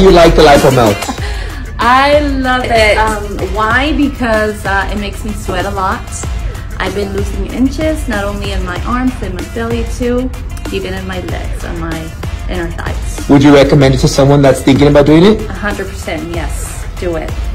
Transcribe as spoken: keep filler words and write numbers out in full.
you like the LipoMelt? I love it. Um, why? Because uh, it makes me sweat a lot. I've been losing inches, not only in my arms, but in my belly too, even in my legs and my inner thighs. Would you recommend it to someone that's thinking about doing it? one hundred percent, yes. Do it.